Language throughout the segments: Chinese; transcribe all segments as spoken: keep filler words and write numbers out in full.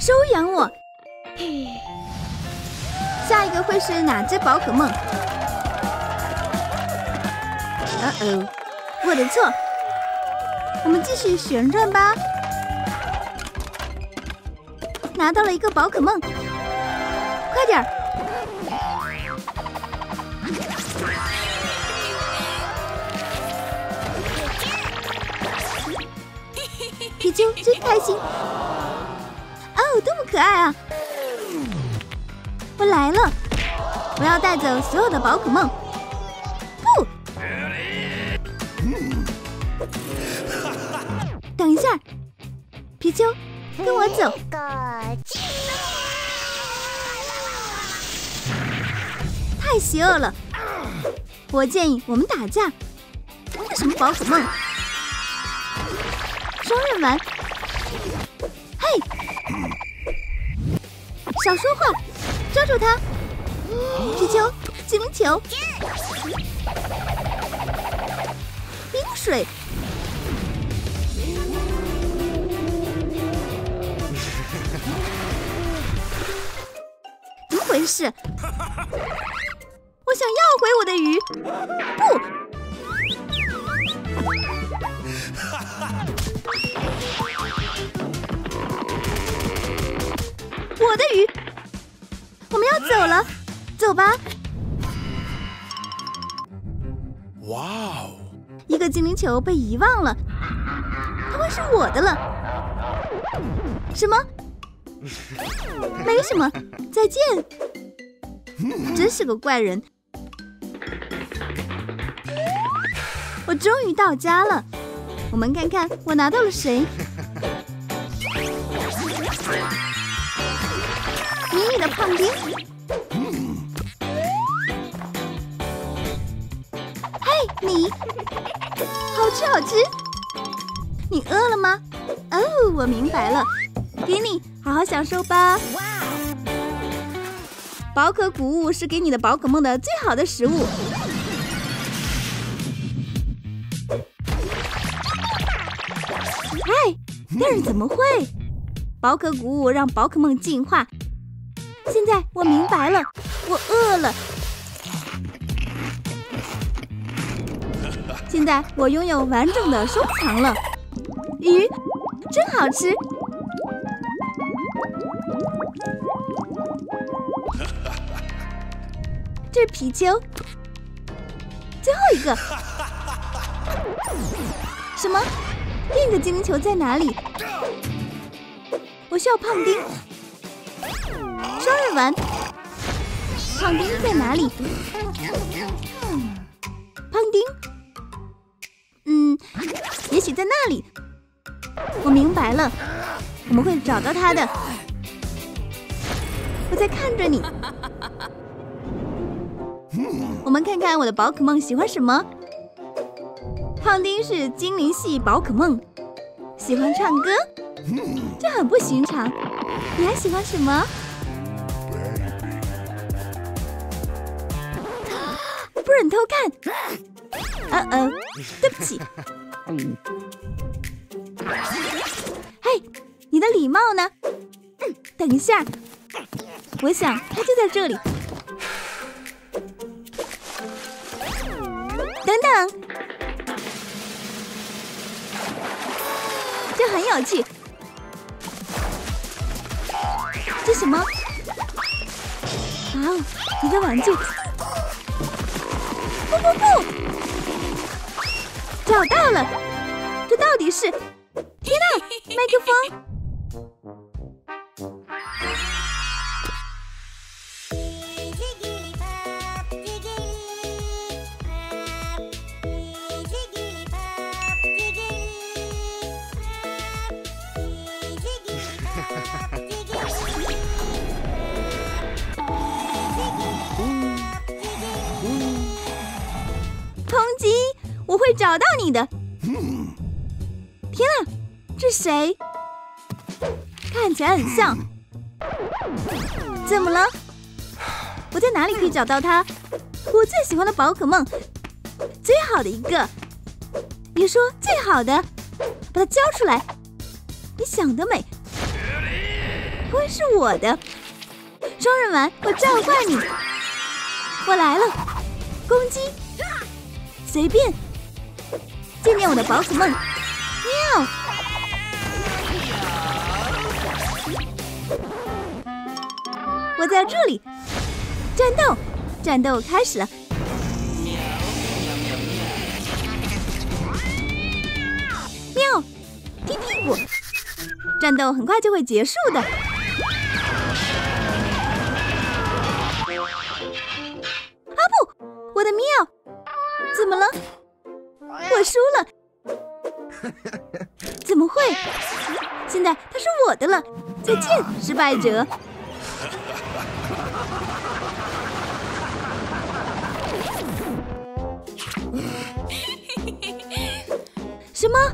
收养我。下一个会是哪只宝可梦？呃哦，我的错。我们继续旋转吧。拿到了一个宝可梦，快点儿！皮丘真开心。哦，多么可爱啊！我来了，我要带走所有的宝可梦。不，等一下，皮丘，跟我走。太邪恶了！我建议我们打架。这什么宝可梦？双刃丸。嘿，少说话，抓住它！皮丘，精灵球，冰水。怎么回事？我想要回我的鱼！不！我的鱼！我们要走了，走吧！哇哦！一个精灵球被遗忘了，它会是我的了。什么？没什么，再见。真是个怪人。我终于到家了，我们看看我拿到了谁。迷你的胖丁。嘿，你，好吃好吃。你饿了吗？哦，我明白了，给你，好好享受吧。宝可谷物是给你的宝可梦的最好的食物。嗨，但是怎么会？宝可谷物让宝可梦进化。现在我明白了，我饿了。现在我拥有完整的收藏了。鱼，真好吃。这是皮丘，最后一个。什么？另一个精灵球在哪里？我需要胖丁。双刃丸。胖丁在哪里？胖丁？嗯，也许在那里。我明白了，我们会找到他的。我在看着你。我们看看我的宝可梦喜欢什么。胖丁是精灵系宝可梦，喜欢唱歌，这很不寻常。你还喜欢什么？不准偷看！哦哦，对不起。嘿，你的礼帽呢？等一下，我想它就在这里。等等，这很有趣。这什么？哇哦，一个玩具！不不不！找到了！这到底是？天哪，麦克风！空击，我会找到你的。天啊，这谁？看起来很像。怎么了？我在哪里可以找到他？我最喜欢的宝可梦，最好的一个。你说最好的，把它交出来。你想得美。会会是我的。双刃丸，我召唤你！我来了，攻击，随便，见见我的宝可梦，喵！我在这里，战斗，战斗开始了。喵，踢屁股，战斗很快就会结束的。啊不，我的喵，怎么了？我输了。怎么会？现在它是我的了。再见，失败者。什么？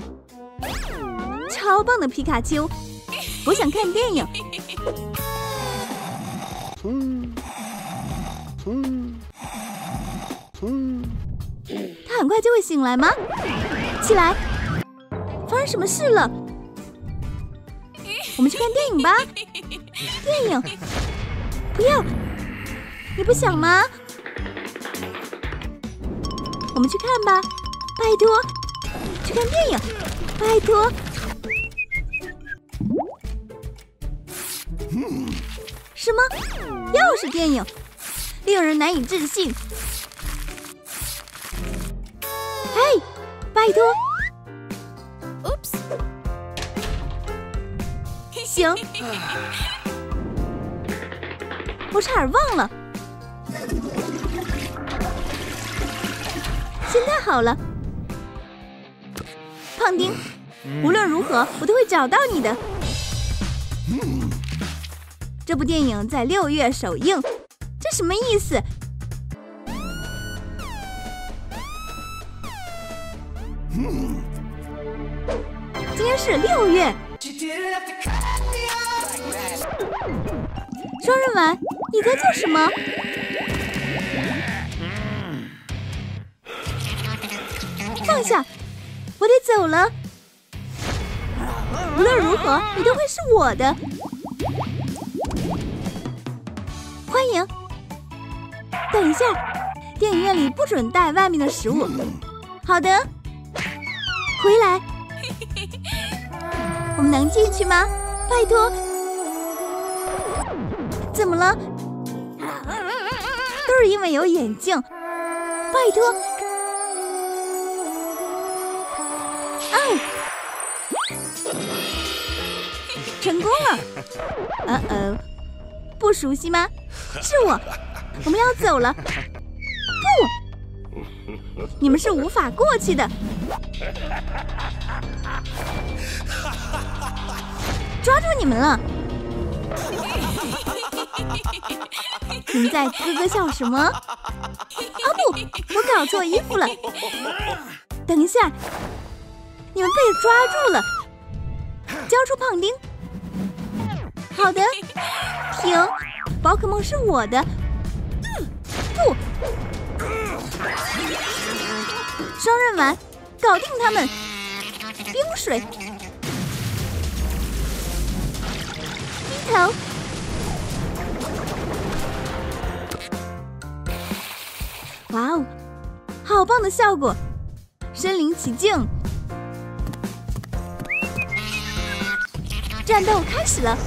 超棒的皮卡丘！我想看电影。嗯嗯嗯，他很快就会醒来吗？起来！发生什么事了？我们去看电影吧。电影？不要！你不想吗？我们去看吧，拜托！去看电影，拜托！什么？又是电影，令人难以置信！嘿，拜托 ！Oops， 行，我差点忘了。现在好了。胖丁，无论如何，我都会找到你的。这部电影在六月首映，这什么意思？今天是六月。双刃丸，你在做什么？放下！我得走了。无论如何，你都会是我的。欢迎。等一下，电影院里不准带外面的食物。好的。回来。我们能进去吗？拜托。怎么了？都是因为有眼镜。拜托。哦，成功了！呃哦，不熟悉吗？是我，我们要走了。不，你们是无法过去的。抓住你们了！你们在咯咯笑什么？啊不，我搞错衣服了。等一下。你们被抓住了，交出胖丁。好的，停，宝可梦是我的。不，双刃丸，搞定他们。冰水，低头。哇哦，好棒的效果，身临其境。战斗开始了！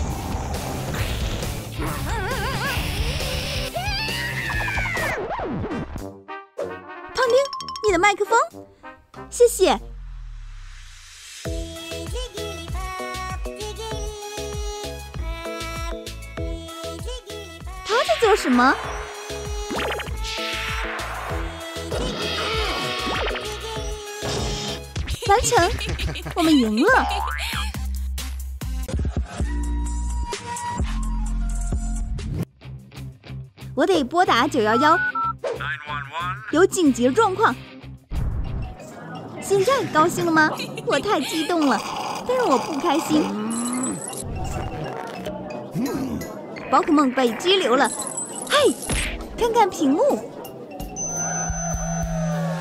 胖丁，你的麦克风，谢谢。他在做什么？完成，我们赢了。我得拨打九一一，有紧急状况。现在高兴了吗？我太激动了，但是我不开心。宝可梦被拘留了。嘿，看看屏幕。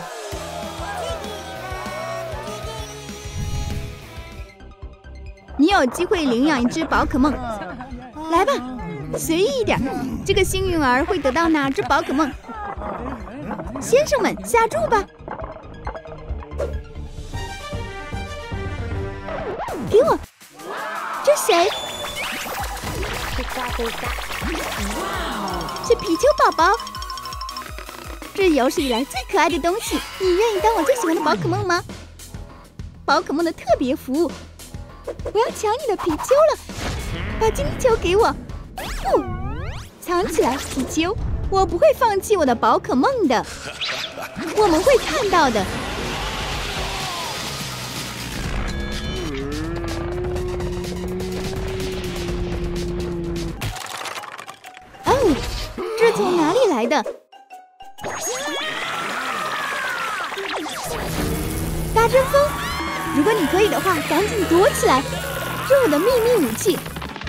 你有有机会领养一只宝可梦。来吧，随意一点，这个幸运儿会得到哪只宝可梦？先生们，下注吧！给我，这谁？是皮丘宝宝。这是有史以来最可爱的东西，你愿意当我最喜欢的宝可梦吗？宝可梦的特别服务，我要抢你的皮丘了，把精灵球给我。不，藏起来，皮丘，我不会放弃我的宝可梦的，我们会看到的。哦，这从哪里来的？大针锋，如果你可以的话，赶紧躲起来，这是我的秘密武器。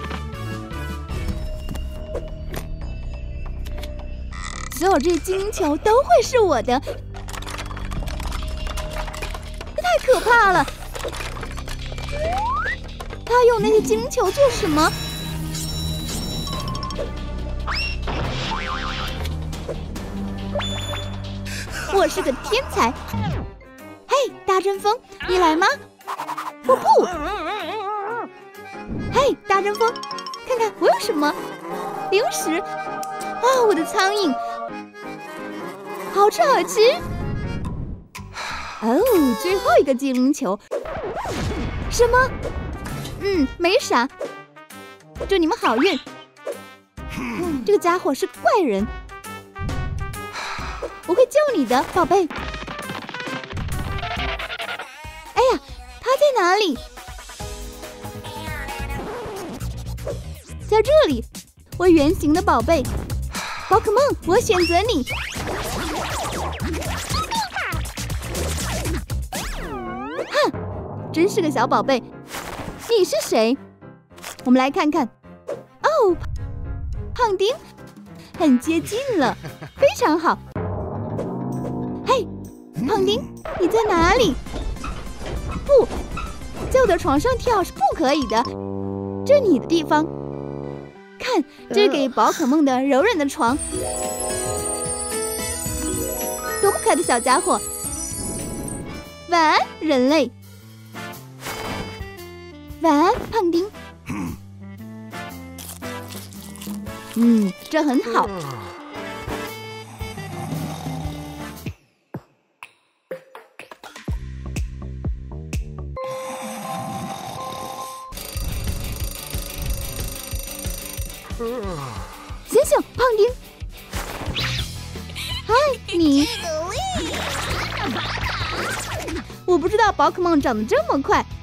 所有这些精灵球都会是我的，这太可怕了！他用那些精灵球做什么？我是个天才！嘿，大针锋，你来吗？我不！嘿，大针锋，看看我有什么零食啊！我的苍蝇，好吃好吃！哦，最后一个精灵球，什么？嗯，没啥。祝你们好运。嗯，这个家伙是个怪人。我会救你的，宝贝。哎呀，他在哪里？在这里，我圆形的宝贝，宝可梦，我选择你。哼，真是个小宝贝。你是谁？我们来看看。哦，胖丁，很接近了，非常好。嘿，胖丁，你在哪里？不，在我的床上跳是不可以的，这是你的地方。看，这是给宝可梦的柔软的床，多么可爱的小家伙！晚安，人类。晚安，胖丁。嗯，这很好。醒醒，胖丁！嗨，你！我不知道宝可梦长得这么快。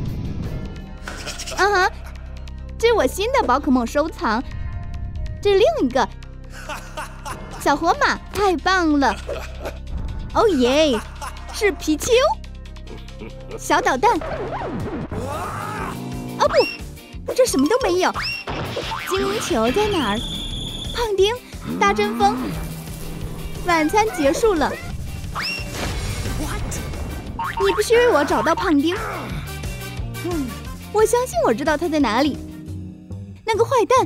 啊哈，这是我新的宝可梦收藏。这是另一个小火马，太棒了！哦耶，是皮丘！小导弹！哦不，这什么都没有。精灵球在哪儿？胖丁，大针锋。晚餐结束了。你必须为我找到胖丁。嗯，我相信我知道他在哪里。那个坏蛋，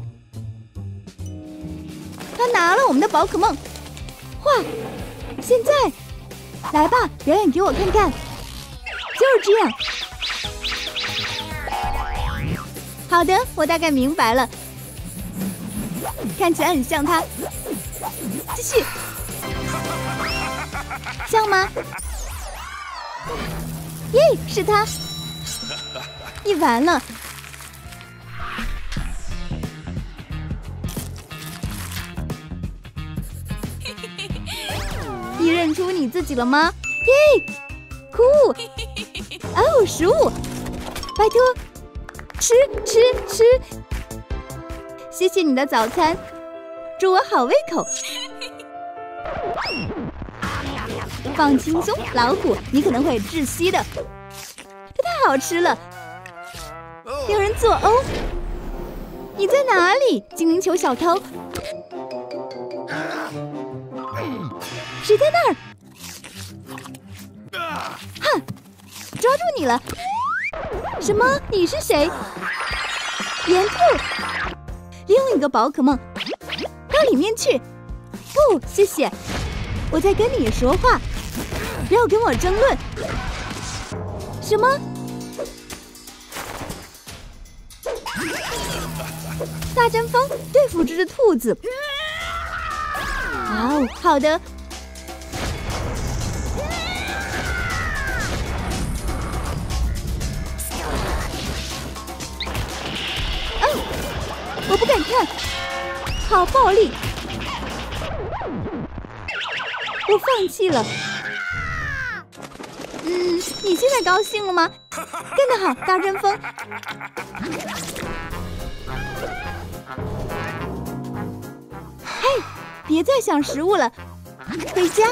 他拿了我们的宝可梦。哇！现在，来吧，表演给我看看。就是这样。好的，我大概明白了。看起来很像他。继续，像吗？耶，是他！你完了。你认出你自己了吗？耶，酷！哦，食物，拜托，吃吃吃！谢谢你的早餐，祝我好胃口。放轻松，老虎，你可能会窒息的。这太好吃了！有人作呕！你在哪里，精灵球小偷？谁在那儿？哼，抓住你了！ 什么？你是谁？岩兔。另一个宝可梦，到里面去。不，谢谢。我在跟你说话，不要跟我争论。什么？大针锋对付这只兔子。哦，好的。哦，我不敢看，好暴力！我放弃了。嗯，你现在高兴了吗？干得好，大针锋！嘿，别再想食物了，回家。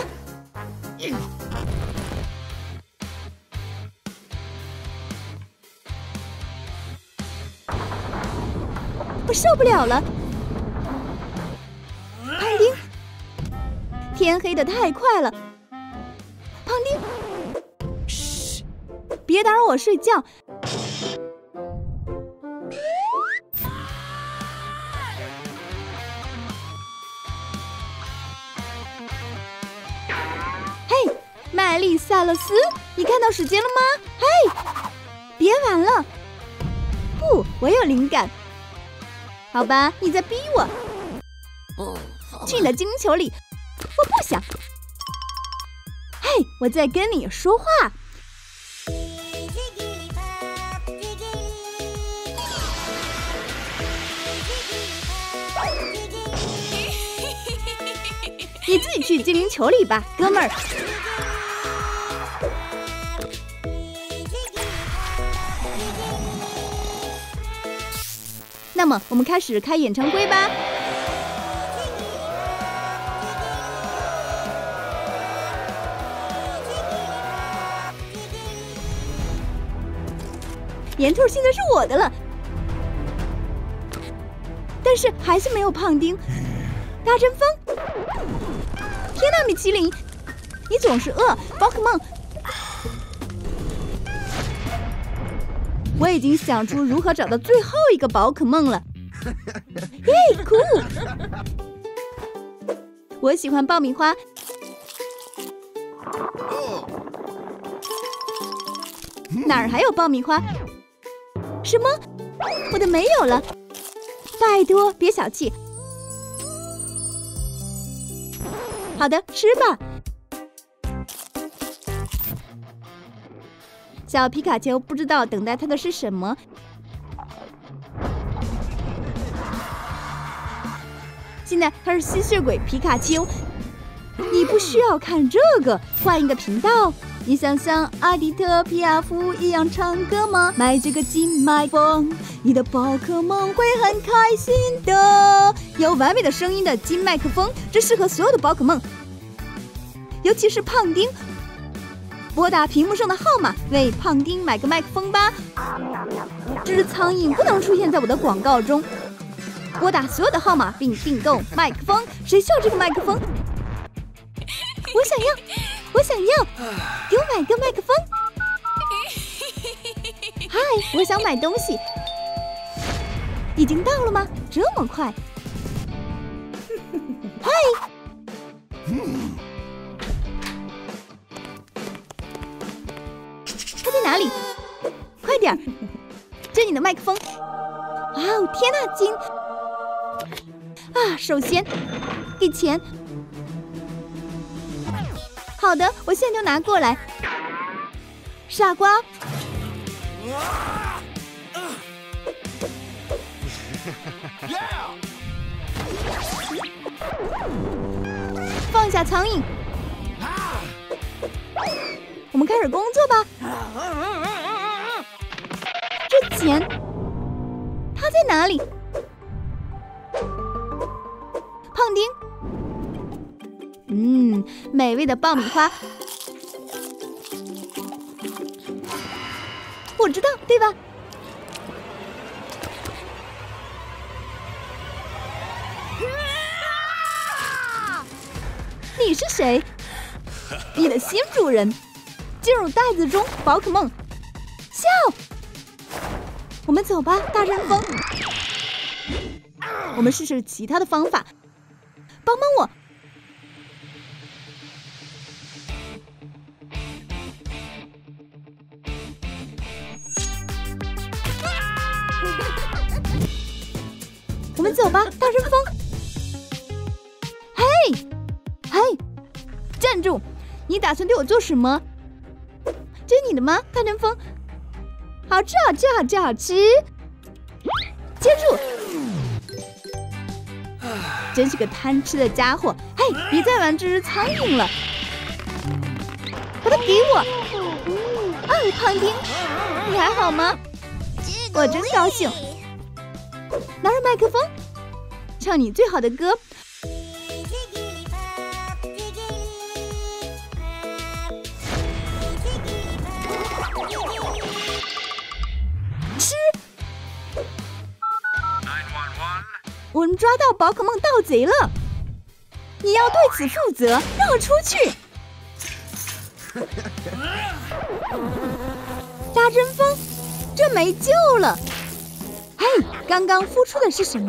我受不了了，胖丁！天黑得太快了，胖丁，嘘，别打扰我睡觉。嘿，麦丽萨勒斯，你看到时间了吗？嘿，别玩了。不，我有灵感。好吧，你在逼我。去你的精灵球里！我不想。嘿，我在跟你说话。你自己去精灵球里吧，哥们儿。那么，我们开始开演唱会吧。岩兔现在是我的了，但是还是没有胖丁。大针锋！天哪，米其林，你总是饿！宝可梦，我已经想出如何找到最后一个宝可梦了。耶，酷！我喜欢爆米花。哪儿还有爆米花？什么？我的没有了！拜托，别小气。好的，吃吧。小皮卡丘不知道等待他的是什么。现在他是吸血鬼皮卡丘，你不需要看这个，换一个频道。你想像阿迪特皮亚夫一样唱歌吗？买这个金麦克风，你的宝可梦会很开心的。有完美的声音的金麦克风，这适合所有的宝可梦，尤其是胖丁。拨打屏幕上的号码，为胖丁买个麦克风吧。这只苍蝇不能出现在我的广告中。拨打所有的号码并订购麦克风。谁需要这个麦克风？我想要，我想要，给我买个麦克风。嗨，我想买东西。已经到了吗？这么快？嗨。他在哪里？快点儿！这你的麦克风。哇哦，天哪，金！啊，首先给钱。好的，我现在就拿过来。傻瓜！放下苍蝇。我们开始工作吧。这钱，它在哪里？胖丁。嗯，美味的爆米花。我知道，对吧？你是谁？你的新主人。进入袋子中，宝可梦，笑！ 我们走吧，大阵风。我们试试其他的方法，帮帮我。我们走吧，大阵风。嘿，嘿，站住！你打算对我做什么？这是你的吗，大阵风？好吃，好吃，好吃，好吃！接住！真是个贪吃的家伙！嘿，别再玩这只苍蝇了，把它给我！啊，胖丁，你还好吗？我真高兴。拿着麦克风，唱你最好的歌。吃！我们抓到宝可梦盗贼了，你要对此负责，让我出去！大阵风，这没救了！嘿，刚刚孵出的是什么？